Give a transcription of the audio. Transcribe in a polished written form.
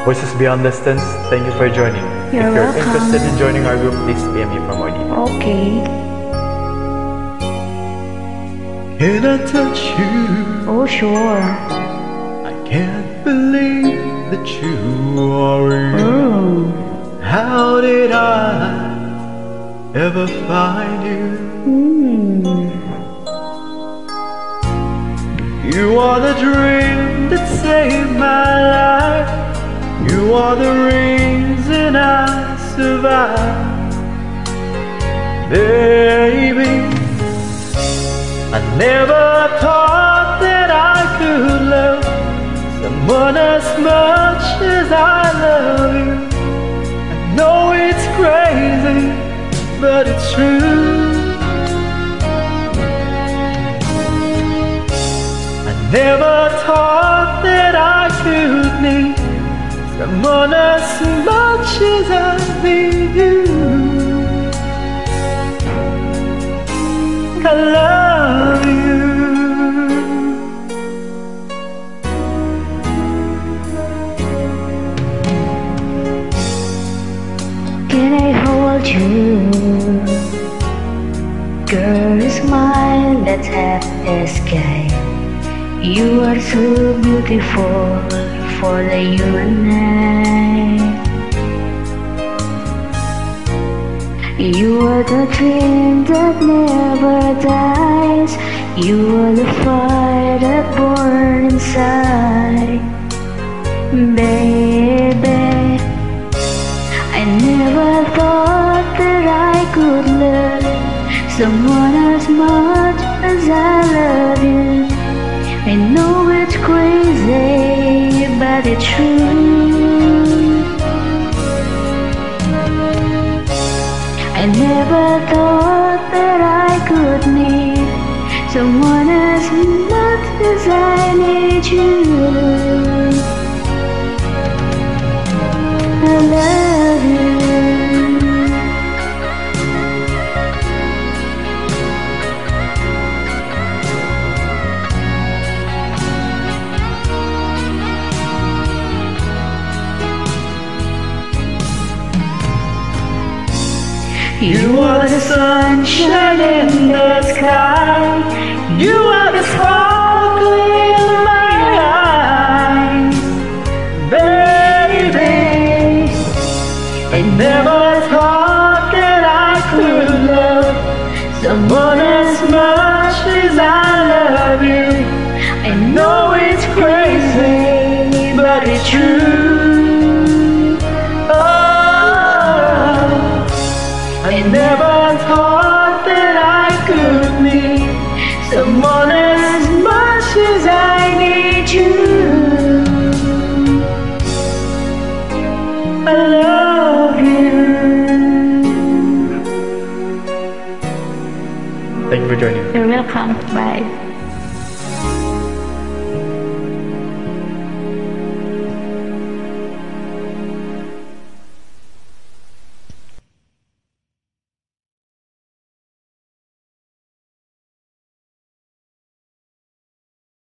Voices Beyond Distance, thank you for joining. You're if you're welcome. interested in joining our group, please PM me for more details. Okay. Can I touch you? Oh, sure. I can't believe that you are real. Oh. How did I ever find you? You are the dream that saved my life. You are the reason I survive. Baby, I never thought that I could love someone as much as I love you. I know it's crazy, but it's true. I never thought that I could need someone as much as I need you. I love you. Can I hold you? Girl, smile, let's have the sky. You are so beautiful for the you and I. You are the dream that never dies. You are the fire that burns inside. Baby, I never thought that I could love someone as much as I love you. I know it's crazy, but it's true. I never thought that I could need someone as much as I need you. I love you. You are the sunshine in the sky. You are the sparkle in my eyes. Baby, I never thought that I could love someone as much as I love you. I know it's crazy, but it's true. I never thought that I could meet someone as much as I need you. I love you. Thank you for joining. You're welcome. Bye.